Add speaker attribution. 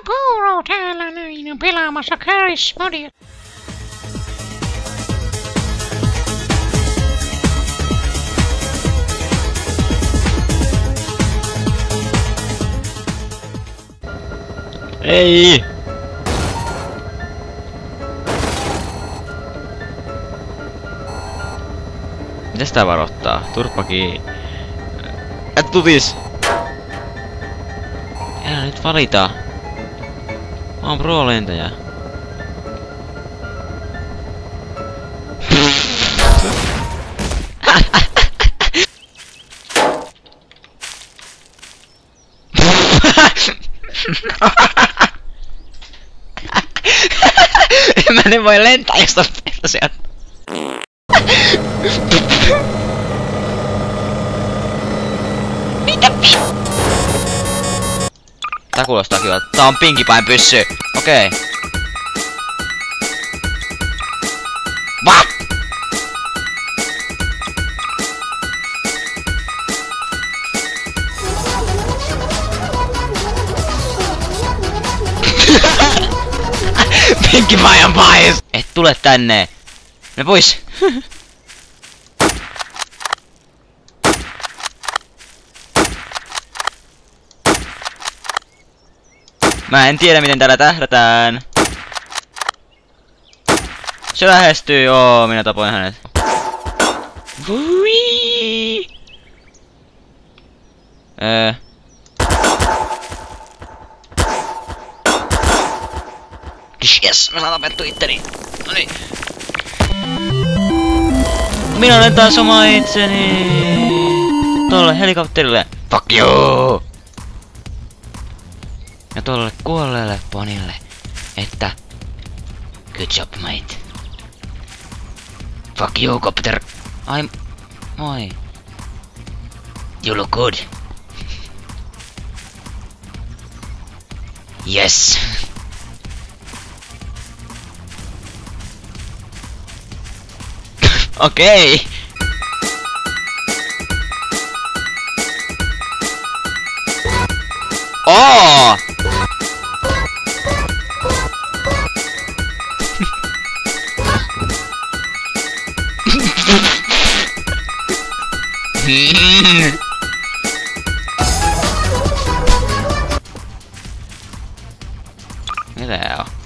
Speaker 1: Guru täällä näin pelaamassa Garry's Modia.
Speaker 2: Ei! Mitäs tää varoittaa? Turppakin. Et tutis! Älä nyt valita! Mä oon pro-lentäjä. Mä en voi lentää, jos on pelto sieltä. Mitä tää kuulostaa kyllä. Tää on pinkipäin pyssy. Okei. What? Pinkipäin on pahis! Et tule tänne! Me pois! Mä en tiedä miten täällä tähdätään. Se lähestyy, joo, minä tapoin hänet. Vui! Yes, mä saan tapettu itteni. Noniin. Minä olen taas oma itseni. Tolle helikopterille. Fuck you! Ja tolle kuolleelle ponille, että good job mate. Fuck you copter. Ai moi. You look good. Yes. Okei. Oh! Mitä on?